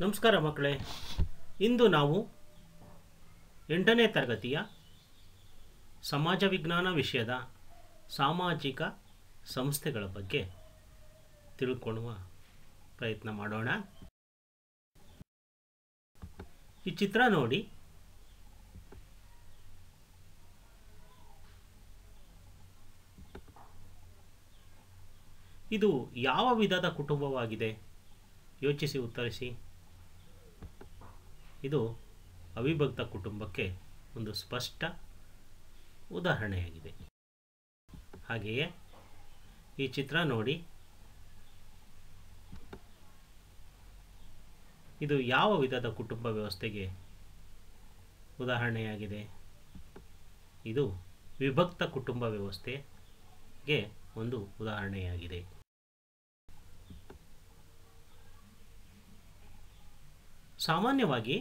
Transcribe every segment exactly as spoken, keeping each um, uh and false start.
ನಮಸ್ಕಾರ ಮಕ್ಕಳೇ, ಇಂದು ನಾವು ಎಂಟನೇ ತರಗತಿಯ ಸಮಾಜ ವಿಜ್ಞಾನ ವಿಷಯದ ಸಾಮಾಜಿಕ ಸಂಸ್ಥೆಗಳ ಬಗ್ಗೆ ತಿಳ್ಕೊಳ್ಳುವ ಪ್ರಯತ್ನ ಮಾಡೋಣ. ಈ ಚಿತ್ರ ನೋಡಿ. ಇದು ಯಾವ ವಿಧದ ಕುಟುಂಬವಾಗಿದೆ? ಯೋಚಿಸಿ ಉತ್ತರಿಸಿ. ಇದು ಅವಿಭಕ್ತ ಕುಟುಂಬಕ್ಕೆ ಒಂದು ಸ್ಪಷ್ಟ ಉದಾಹರಣೆಯಾಗಿದೆ. ಹಾಗೆಯೇ ಈ ಚಿತ್ರ ನೋಡಿ. ಇದು ಯಾವ ವಿಧದ ಕುಟುಂಬ ವ್ಯವಸ್ಥೆಗೆ ಉದಾಹರಣೆಯಾಗಿದೆ? ಇದು ವಿಭಕ್ತ ಕುಟುಂಬ ವ್ಯವಸ್ಥೆಗೆ ಒಂದು ಉದಾಹರಣೆಯಾಗಿದೆ. ಸಾಮಾನ್ಯವಾಗಿ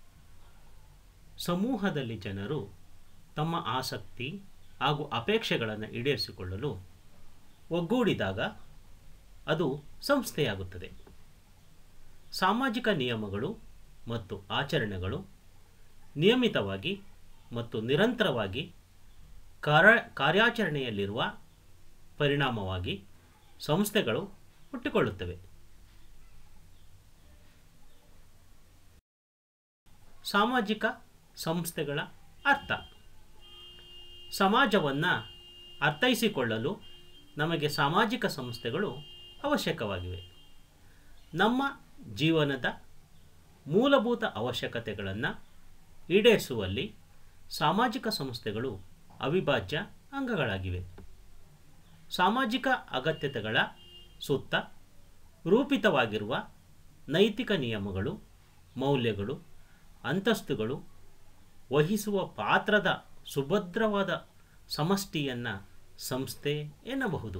ಸಮೂಹದಲ್ಲಿ ಜನರು ತಮ್ಮ ಆಸಕ್ತಿ ಹಾಗೂ ಅಪೇಕ್ಷೆಗಳನ್ನು ಈಡೇರಿಸಿಕೊಳ್ಳಲು ಒಗ್ಗೂಡಿದಾಗ ಅದು ಸಂಸ್ಥೆಯಾಗುತ್ತದೆ. ಸಾಮಾಜಿಕ ನಿಯಮಗಳು ಮತ್ತು ಆಚರಣೆಗಳು ನಿಯಮಿತವಾಗಿ ಮತ್ತು ನಿರಂತರವಾಗಿ ಕಾರ್ಯ ಕಾರ್ಯಾಚರಣೆಯಲ್ಲಿರುವ ಪರಿಣಾಮವಾಗಿ ಸಂಸ್ಥೆಗಳು ಹುಟ್ಟಿಕೊಳ್ಳುತ್ತವೆ. ಸಾಮಾಜಿಕ ಸಂಸ್ಥೆಗಳ ಅರ್ಥ. ಸಮಾಜವನ್ನು ಅರ್ಥೈಸಿಕೊಳ್ಳಲು ನಮಗೆ ಸಾಮಾಜಿಕ ಸಂಸ್ಥೆಗಳು ಅವಶ್ಯಕವಾಗಿವೆ. ನಮ್ಮ ಜೀವನದ ಮೂಲಭೂತ ಅವಶ್ಯಕತೆಗಳನ್ನು ಈಡೇರಿಸುವಲ್ಲಿ ಸಾಮಾಜಿಕ ಸಂಸ್ಥೆಗಳು ಅವಿಭಾಜ್ಯ ಅಂಗಗಳಾಗಿವೆ. ಸಾಮಾಜಿಕ ಅಗತ್ಯತೆಗಳ ಸುತ್ತ ರೂಪಿತವಾಗಿರುವ ನೈತಿಕ ನಿಯಮಗಳು, ಮೌಲ್ಯಗಳು, ಅಂತಸ್ತುಗಳು ವಹಿಸುವ ಪಾತ್ರದ ಸುಭದ್ರವಾದ ಸಮಷ್ಟಿಯನ್ನು ಸಂಸ್ಥೆ ಎನ್ನಬಹುದು.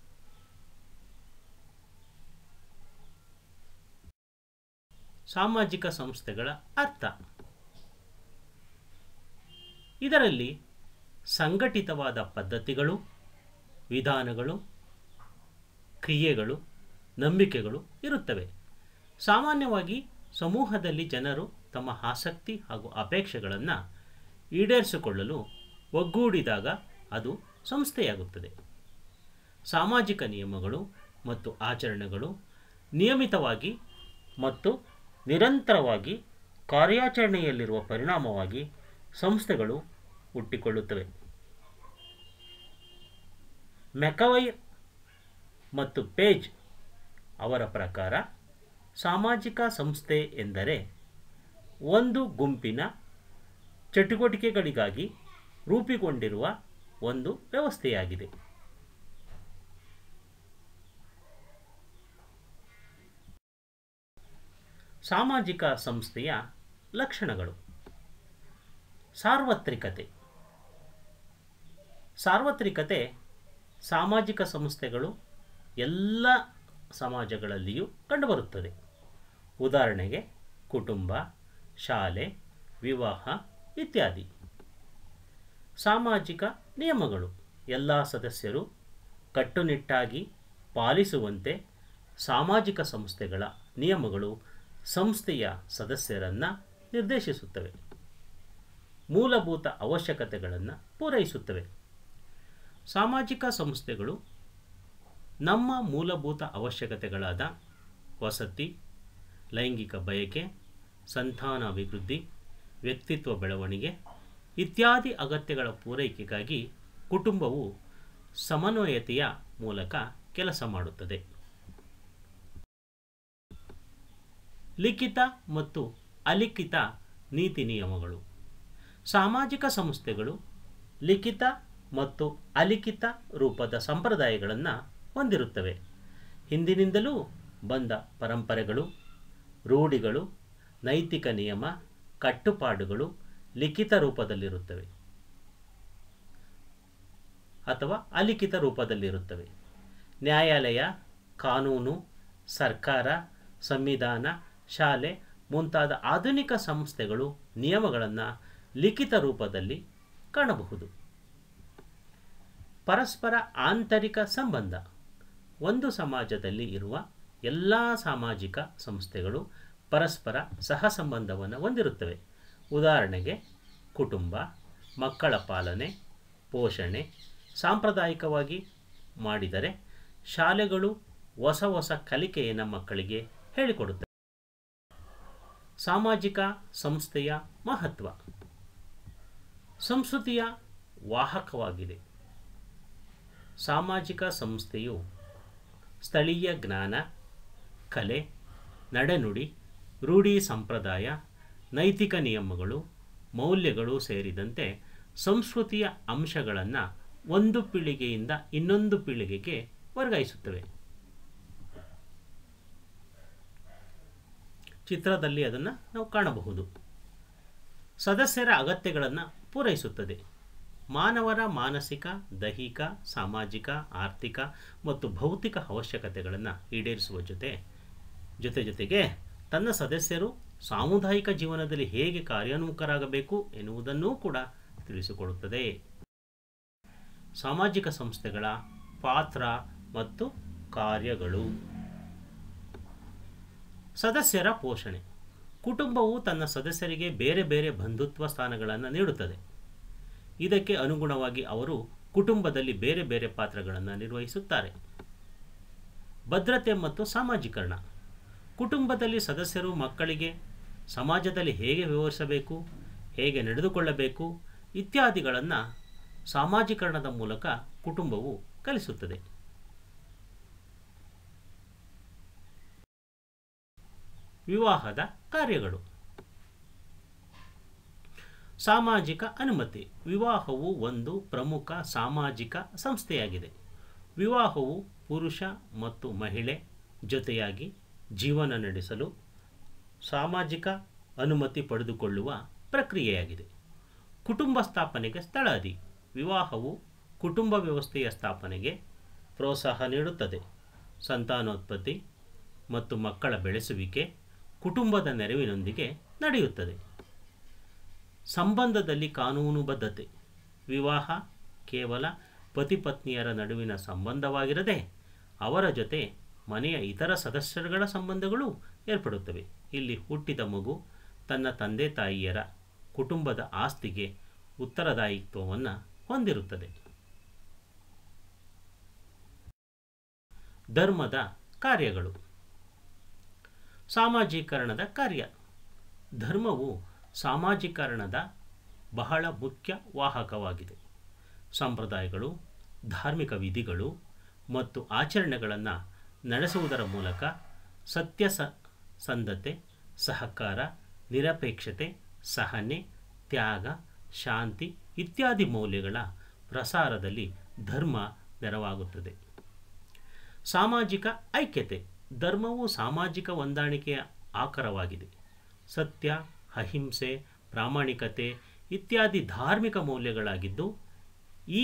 ಸಾಮಾಜಿಕ ಸಂಸ್ಥೆಗಳ ಅರ್ಥ. ಇದರಲ್ಲಿ ಸಂಘಟಿತವಾದ ಪದ್ಧತಿಗಳು, ವಿಧಾನಗಳು, ಕ್ರಿಯೆಗಳು, ನಂಬಿಕೆಗಳು ಇರುತ್ತವೆ. ಸಾಮಾನ್ಯವಾಗಿ ಸಮೂಹದಲ್ಲಿ ಜನರು ತಮ್ಮ ಆಸಕ್ತಿ ಹಾಗೂ ಅಪೇಕ್ಷೆಗಳನ್ನು ಈಡೇರಿಸಿಕೊಳ್ಳಲು ಒಗ್ಗೂಡಿದಾಗ ಅದು ಸಂಸ್ಥೆಯಾಗುತ್ತದೆ. ಸಾಮಾಜಿಕ ನಿಯಮಗಳು ಮತ್ತು ಆಚರಣೆಗಳು ನಿಯಮಿತವಾಗಿ ಮತ್ತು ನಿರಂತರವಾಗಿ ಕಾರ್ಯಾಚರಣೆಯಲ್ಲಿರುವ ಪರಿಣಾಮವಾಗಿ ಸಂಸ್ಥೆಗಳು ಹುಟ್ಟಿಕೊಳ್ಳುತ್ತವೆ. ಮೆಕವೈರ್ ಮತ್ತು ಪೇಜ್ ಅವರ ಪ್ರಕಾರ ಸಾಮಾಜಿಕ ಸಂಸ್ಥೆ ಎಂದರೆ ಒಂದು ಗುಂಪಿನ ಚಟುವಟಿಕೆಗಳಿಗಾಗಿ ರೂಪುಗೊಂಡಿರುವ ಒಂದು ವ್ಯವಸ್ಥೆಯಾಗಿದೆ. ಸಾಮಾಜಿಕ ಸಂಸ್ಥೆಯ ಲಕ್ಷಣಗಳು. ಸಾರ್ವತ್ರಿಕತೆ. ಸಾರ್ವತ್ರಿಕತೆ ಸಾಮಾಜಿಕ ಸಂಸ್ಥೆಗಳು ಎಲ್ಲ ಸಮಾಜಗಳಲ್ಲಿಯೂ ಕಂಡುಬರುತ್ತದೆ. ಉದಾಹರಣೆಗೆ ಕುಟುಂಬ, ಶಾಲೆ, ವಿವಾಹ ಇತ್ಯಾದಿ. ಸಾಮಾಜಿಕ ನಿಯಮಗಳು. ಎಲ್ಲ ಸದಸ್ಯರು ಕಟ್ಟುನಿಟ್ಟಾಗಿ ಪಾಲಿಸುವಂತೆ ಸಾಮಾಜಿಕ ಸಂಸ್ಥೆಗಳ ನಿಯಮಗಳು ಸಂಸ್ಥೆಯ ಸದಸ್ಯರನ್ನು ನಿರ್ದೇಶಿಸುತ್ತವೆ. ಮೂಲಭೂತ ಅವಶ್ಯಕತೆಗಳನ್ನು ಪೂರೈಸುತ್ತವೆ. ಸಾಮಾಜಿಕ ಸಂಸ್ಥೆಗಳು ನಮ್ಮ ಮೂಲಭೂತ ಅವಶ್ಯಕತೆಗಳಾದ ವಸತಿ, ಲೈಂಗಿಕ ಬಯಕೆ, ಸಂತಾನಾಭಿವೃದ್ಧಿ, ವ್ಯಕ್ತಿತ್ವ ಬೆಳವಣಿಗೆ ಇತ್ಯಾದಿ ಅಗತ್ಯಗಳ ಪೂರೈಕೆಗಾಗಿ ಕುಟುಂಬವು ಸಮನ್ವಯತೆಯ ಮೂಲಕ ಕೆಲಸ ಮಾಡುತ್ತದೆ. ಲಿಖಿತ ಮತ್ತು ಅಲಿಖಿತ ನೀತಿ ನಿಯಮಗಳು. ಸಾಮಾಜಿಕ ಸಂಸ್ಥೆಗಳು ಲಿಖಿತ ಮತ್ತು ಅಲಿಖಿತ ರೂಪದ ಸಂಪ್ರದಾಯಗಳನ್ನು ಹೊಂದಿರುತ್ತವೆ. ಹಿಂದಿನಿಂದಲೂ ಬಂದ ಪರಂಪರೆಗಳು, ರೂಢಿಗಳು, ನೈತಿಕ ನಿಯಮ, ಕಟ್ಟುಪಾಡುಗಳು ಲಿಖಿತ ರೂಪದಲ್ಲಿರುತ್ತವೆ ಅಥವಾ ಅಲಿಖಿತ ರೂಪದಲ್ಲಿರುತ್ತವೆ. ನ್ಯಾಯಾಲಯ, ಕಾನೂನು, ಸರ್ಕಾರ, ಸಂವಿಧಾನ, ಶಾಲೆ ಮುಂತಾದ ಆಧುನಿಕ ಸಂಸ್ಥೆಗಳು ನಿಯಮಗಳನ್ನು ಲಿಖಿತ ರೂಪದಲ್ಲಿ ಕಾಣಬಹುದು. ಪರಸ್ಪರ ಆಂತರಿಕ ಸಂಬಂಧ. ಒಂದು ಸಮಾಜದಲ್ಲಿ ಇರುವ ಎಲ್ಲ ಸಾಮಾಜಿಕ ಸಂಸ್ಥೆಗಳು ಪರಸ್ಪರ ಸಹಸಂಬಂಧವನ್ನು ಹೊಂದಿರುತ್ತವೆ. ಉದಾಹರಣೆಗೆ ಕುಟುಂಬ, ಮಕ್ಕಳ ಪಾಲನೆ, ಪೋಷಣೆ ಸಾಂಪ್ರದಾಯಿಕವಾಗಿ ಮಾಡಿದರೆ ಶಾಲೆಗಳು ಹೊಸ ಹೊಸ ಕಲಿಕೆಯನ್ನು ಮಕ್ಕಳಿಗೆ ಹೇಳಿಕೊಡುತ್ತವೆ. ಸಾಮಾಜಿಕ ಸಂಸ್ಥೆಯ ಮಹತ್ವ ಸಂಸ್ಕೃತಿಯ ವಾಹಕವಾಗಿದೆ. ಸಾಮಾಜಿಕ ಸಂಸ್ಥೆಯು ಸ್ಥಳೀಯ ಜ್ಞಾನ, ಕಲೆ, ನಡೆನುಡಿ, ರೂಢಿ ಸಂಪ್ರದಾಯ, ನೈತಿಕ ನಿಯಮಗಳು, ಮೌಲ್ಯಗಳು ಸೇರಿದಂತೆ ಸಂಸ್ಕೃತಿಯ ಅಂಶಗಳನ್ನು ಒಂದು ಪೀಳಿಗೆಯಿಂದ ಇನ್ನೊಂದು ಪೀಳಿಗೆಗೆ ವರ್ಗಾಯಿಸುತ್ತವೆ. ಚಿತ್ರದಲ್ಲಿ ಅದನ್ನು ನಾವು ಕಾಣಬಹುದು. ಸದಸ್ಯರ ಅಗತ್ಯಗಳನ್ನು ಪೂರೈಸುತ್ತದೆ. ಮಾನವರ ಮಾನಸಿಕ, ದೈಹಿಕ, ಸಾಮಾಜಿಕ, ಆರ್ಥಿಕ ಮತ್ತು ಭೌತಿಕ ಅವಶ್ಯಕತೆಗಳನ್ನು ಈಡೇರಿಸುವ ಜೊತೆ ಜೊತೆ ಜೊತೆಗೆ ತನ್ನ ಸದಸ್ಯರು ಸಾಮುದಾಯಿಕ ಜೀವನದಲ್ಲಿ ಹೇಗೆ ಕಾರ್ಯೋನ್ಮುಖರಾಗಬೇಕು ಎನ್ನುವುದನ್ನೂ ಕೂಡ ತಿಳಿಸಿಕೊಡುತ್ತದೆ. ಸಾಮಾಜಿಕ ಸಂಸ್ಥೆಗಳ ಪಾತ್ರ ಮತ್ತು ಕಾರ್ಯಗಳು. ಸದಸ್ಯರ ಪೋಷಣೆ. ಕುಟುಂಬವು ತನ್ನ ಸದಸ್ಯರಿಗೆ ಬೇರೆ ಬೇರೆ ಬಂಧುತ್ವ ಸ್ಥಾನಗಳನ್ನು ನೀಡುತ್ತದೆ. ಇದಕ್ಕೆ ಅನುಗುಣವಾಗಿ ಅವರು ಕುಟುಂಬದಲ್ಲಿ ಬೇರೆ ಬೇರೆ ಪಾತ್ರಗಳನ್ನು ನಿರ್ವಹಿಸುತ್ತಾರೆ. ಭದ್ರತೆ ಮತ್ತು ಸಾಮಾಜೀಕರಣ. ಕುಟುಂಬದಲ್ಲಿ ಸದಸ್ಯರು ಮಕ್ಕಳಿಗೆ ಸಮಾಜದಲ್ಲಿ ಹೇಗೆ ವ್ಯವಹರಿಸಬೇಕು, ಹೇಗೆ ನಡೆದುಕೊಳ್ಳಬೇಕು ಇತ್ಯಾದಿಗಳನ್ನು ಸಾಮಾಜೀಕರಣದ ಮೂಲಕ ಕುಟುಂಬವು ಕಲಿಸುತ್ತದೆ. ವಿವಾಹದ ಕಾರ್ಯಗಳು. ಸಾಮಾಜಿಕ ಅನುಮತಿ. ವಿವಾಹವು ಒಂದು ಪ್ರಮುಖ ಸಾಮಾಜಿಕ ಸಂಸ್ಥೆಯಾಗಿದೆ. ವಿವಾಹವು ಪುರುಷ ಮತ್ತು ಮಹಿಳೆ ಜೊತೆಯಾಗಿ ಜೀವನ ನಡೆಸಲು ಸಾಮಾಜಿಕ ಅನುಮತಿ ಪಡೆದುಕೊಳ್ಳುವ ಪ್ರಕ್ರಿಯೆಯಾಗಿದೆ. ಕುಟುಂಬ ಸ್ಥಾಪನೆಗೆ ಸ್ಥಳಾದಿ. ವಿವಾಹವು ಕುಟುಂಬ ವ್ಯವಸ್ಥೆಯ ಸ್ಥಾಪನೆಗೆ ಪ್ರೋತ್ಸಾಹ ನೀಡುತ್ತದೆ. ಸಂತಾನೋತ್ಪತ್ತಿ ಮತ್ತು ಮಕ್ಕಳ ಬೆಳೆಸುವಿಕೆ ಕುಟುಂಬದ ನೆರವಿನೊಂದಿಗೆ ನಡೆಯುತ್ತದೆ. ಸಂಬಂಧದಲ್ಲಿ ಕಾನೂನುಬದ್ಧತೆ. ವಿವಾಹ ಕೇವಲ ಪತಿಪತ್ನಿಯರ ನಡುವಿನ ಸಂಬಂಧವಾಗಿರದೆ ಅವರ ಜೊತೆ ಮನೆಯ ಇತರ ಸದಸ್ಯರುಗಳ ಸಂಬಂಧಗಳು ಏರ್ಪಡುತ್ತವೆ. ಇಲ್ಲಿ ಹುಟ್ಟಿದ ಮಗು ತನ್ನ ತಂದೆ ತಾಯಿಯರ ಕುಟುಂಬದ ಆಸ್ತಿಗೆ ಉತ್ತರದಾಯಿತ್ವವನ್ನು ಹೊಂದಿರುತ್ತದೆ. ಧರ್ಮದ ಕಾರ್ಯಗಳು. ಸಾಮಾಜೀಕರಣದ ಕಾರ್ಯ. ಧರ್ಮವು ಸಾಮಾಜೀಕರಣದ ಬಹಳ ಮುಖ್ಯ ವಾಹಕವಾಗಿದೆ. ಸಂಪ್ರದಾಯಗಳು, ಧಾರ್ಮಿಕ ವಿಧಿಗಳು ಮತ್ತು ಆಚರಣೆಗಳನ್ನು ನಡೆಸುವುದರ ಮೂಲಕ ಸತ್ಯಸಂಧತೆ, ಸಹಕಾರ, ನಿರಪೇಕ್ಷತೆ, ಸಹನೆ, ತ್ಯಾಗ, ಶಾಂತಿ ಇತ್ಯಾದಿ ಮೌಲ್ಯಗಳ ಪ್ರಸಾರದಲ್ಲಿ ಧರ್ಮ ನೆರವಾಗುತ್ತದೆ. ಸಾಮಾಜಿಕ ಐಕ್ಯತೆ. ಧರ್ಮವು ಸಾಮಾಜಿಕ ಹೊಂದಾಣಿಕೆಯ ಆಕರವಾಗಿದೆ. ಸತ್ಯ, ಅಹಿಂಸೆ, ಪ್ರಾಮಾಣಿಕತೆ ಇತ್ಯಾದಿ ಧಾರ್ಮಿಕ ಮೌಲ್ಯಗಳಾಗಿದ್ದು ಈ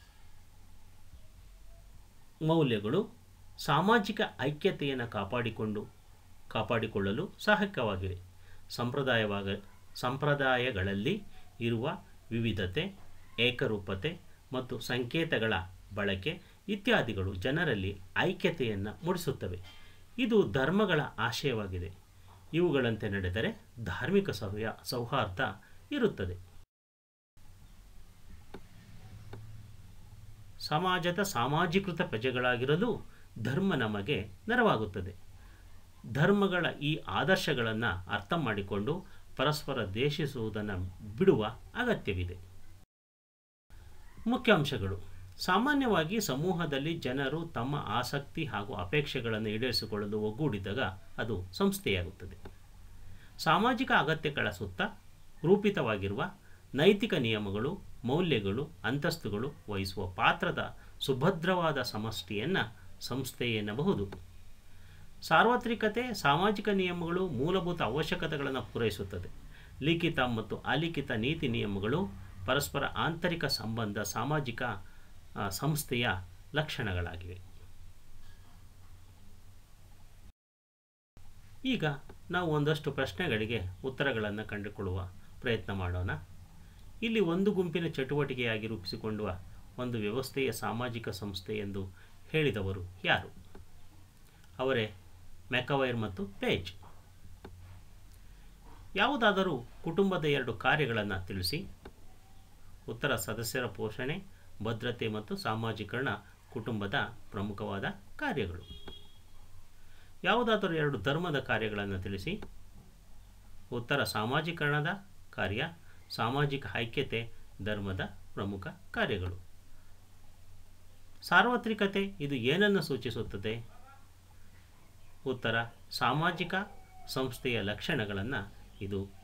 ಮೌಲ್ಯಗಳು ಸಾಮಾಜಿಕ ಐಕ್ಯತೆಯನ್ನು ಕಾಪಾಡಿಕೊಂಡು ಕಾಪಾಡಿಕೊಳ್ಳಲು ಸಹಾಯಕವಾಗಿವೆ. ಸಂಪ್ರದಾಯವಾಗ ಸಂಪ್ರದಾಯಗಳಲ್ಲಿ ಇರುವ ವಿವಿಧತೆ, ಏಕರೂಪತೆ ಮತ್ತು ಸಂಕೇತಗಳ ಬಳಕೆ ಇತ್ಯಾದಿಗಳು ಜನರಲ್ಲಿ ಐಕ್ಯತೆಯನ್ನು ಮೂಡಿಸುತ್ತವೆ. ಇದು ಧರ್ಮಗಳ ಆಶಯವಾಗಿದೆ. ಇವುಗಳಂತೆ ನಡೆದರೆ ಧಾರ್ಮಿಕ ಸೌಹ್ಯ ಸೌಹಾರ್ದ ಇರುತ್ತದೆ. ಸಮಾಜದ ಸಾಮಾಜೀಕೃತ ಪ್ರಜೆಗಳಾಗಿರಲು ಧರ್ಮ ನಮಗೆ ನೆರವಾಗುತ್ತದೆ. ಧರ್ಮಗಳ ಈ ಆದರ್ಶಗಳನ್ನು ಅರ್ಥ ಮಾಡಿಕೊಂಡು ಪರಸ್ಪರ ದ್ವೇಷಿಸುವುದನ್ನು ಬಿಡುವ ಅಗತ್ಯವಿದೆ. ಮುಖ್ಯಾಂಶಗಳು. ಸಾಮಾನ್ಯವಾಗಿ ಸಮೂಹದಲ್ಲಿ ಜನರು ತಮ್ಮ ಆಸಕ್ತಿ ಹಾಗೂ ಅಪೇಕ್ಷೆಗಳನ್ನು ಈಡೇರಿಸಿಕೊಳ್ಳಲು ಒಗ್ಗೂಡಿದಾಗ ಅದು ಸಂಸ್ಥೆಯಾಗುತ್ತದೆ. ಸಾಮಾಜಿಕ ಅಗತ್ಯಗಳ ಸುತ್ತ ರೂಪಿತವಾಗಿರುವ ನೈತಿಕ ನಿಯಮಗಳು, ಮೌಲ್ಯಗಳು, ಅಂತಸ್ತುಗಳು ವಹಿಸುವ ಪಾತ್ರದ ಸುಭದ್ರವಾದ ಸಮಷ್ಟಿಯನ್ನು ಸಂಸ್ಥೆ ಎನ್ನಬಹುದು. ಸಾರ್ವತ್ರಿಕತೆ. ಸಾಮಾಜಿಕ ನಿಯಮಗಳು ಮೂಲಭೂತ ಅವಶ್ಯಕತೆಗಳನ್ನು ಪೂರೈಸುತ್ತದೆ. ಲಿಖಿತ ಮತ್ತು ಅಲಿಖಿತ ನೀತಿ ನಿಯಮಗಳು ಪರಸ್ಪರ ಆಂತರಿಕ ಸಂಬಂಧ ಸಾಮಾಜಿಕ ಸಂಸ್ಥೆಯ ಲಕ್ಷಣಗಳಾಗಿವೆ. ಈಗ ನಾವು ಒಂದಷ್ಟು ಪ್ರಶ್ನೆಗಳಿಗೆ ಉತ್ತರಗಳನ್ನು ಕಂಡುಕೊಳ್ಳುವ ಪ್ರಯತ್ನ ಮಾಡೋಣ. ಇಲ್ಲಿ ಒಂದು ಗುಂಪಿನ ಚಟುವಟಿಕೆಯಾಗಿ ರೂಪಿಸಿಕೊಳ್ಳುವ ಒಂದು ವ್ಯವಸ್ಥೆಯ ಸಾಮಾಜಿಕ ಸಂಸ್ಥೆ ಎಂದು ಹೇಳಿದವರು ಯಾರು? ಅವರೇ ಮೆಕವೈರ್ ಮತ್ತು ಪೇಜ್. ಯಾವುದಾದರೂ ಕುಟುಂಬದ ಎರಡು ಕಾರ್ಯಗಳನ್ನು ತಿಳಿಸಿ. ಉತ್ತರ ಸದಸ್ಯರ ಪೋಷಣೆ, ಭದ್ರತೆ ಮತ್ತು ಸಾಮಾಜೀಕರಣ ಕುಟುಂಬದ ಪ್ರಮುಖವಾದ ಕಾರ್ಯಗಳು. ಯಾವುದಾದರೂ ಎರಡು ಧರ್ಮದ ಕಾರ್ಯಗಳನ್ನು ತಿಳಿಸಿ. ಉತ್ತರ ಸಾಮಾಜೀಕರಣದ ಕಾರ್ಯ, ಸಾಮಾಜಿಕ ಐಕ್ಯತೆ ಧರ್ಮದ ಪ್ರಮುಖ ಕಾರ್ಯಗಳು. ಸಾರ್ವತ್ರಿಕತೆ ಇದು ಏನನ್ನು ಸೂಚಿಸುತ್ತದೆ? ಉತ್ತರ ಸಾಮಾಜಿಕ ಸಂಸ್ಥೆಯ ಲಕ್ಷಣಗಳನ್ನು ಇದು